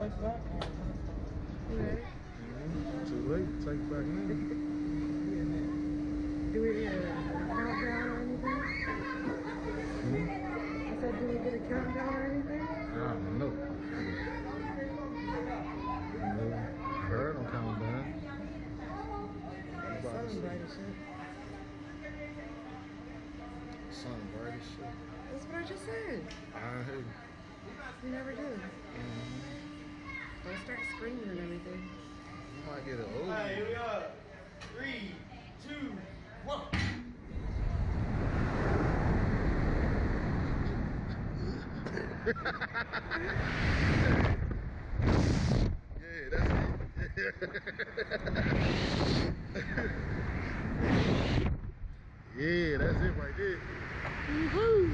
Take back. You ready? Too late. Take it back now. Do we get a countdown or anything? I said, do we get a countdown or anything? I don't know. Bird don't count down. Sun's bright as shit. Sun bright as shit. That's what I just said. I heard. You never do. Don't start screaming and everything. You might get an old. Alright, here we are. 3, 2, 1. Yeah, that's it. Yeah, that's it right there. Woohoo!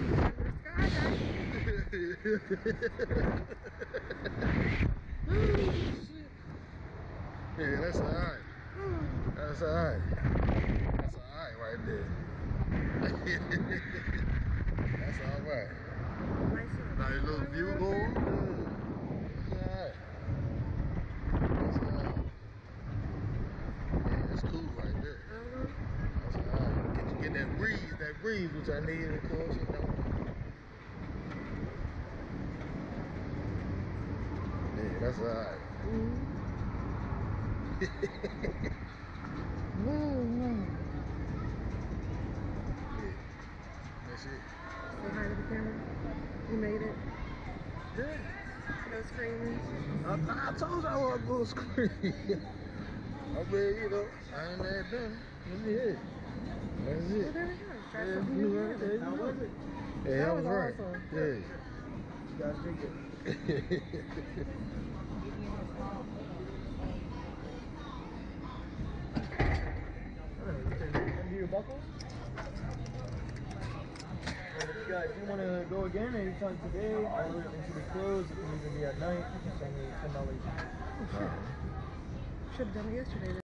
Yeah, that's alright. That's alright. That's alright right there. That's alright. Nice little view going. Yeah. That's alright. That's alright. Yeah, it's cool right there. That's alright. Get that breeze which I need, of course, you know. Yeah, that's alright. Yeah, that's it. Say hi to the camera. You made it. Good. No screaming. I told you I wasn't gonna scream. I mean, you know, I ain't mad done. That's it. That's Well, it. there we go. Try Yeah, something you new. right there. How was it? Yeah, that was right. awesome. Yeah. You guys drink it. Undo your buckles. And if you guys do want to go again anytime today, all the way into the close, it can even be at night. You can send me $10. Should have done it yesterday.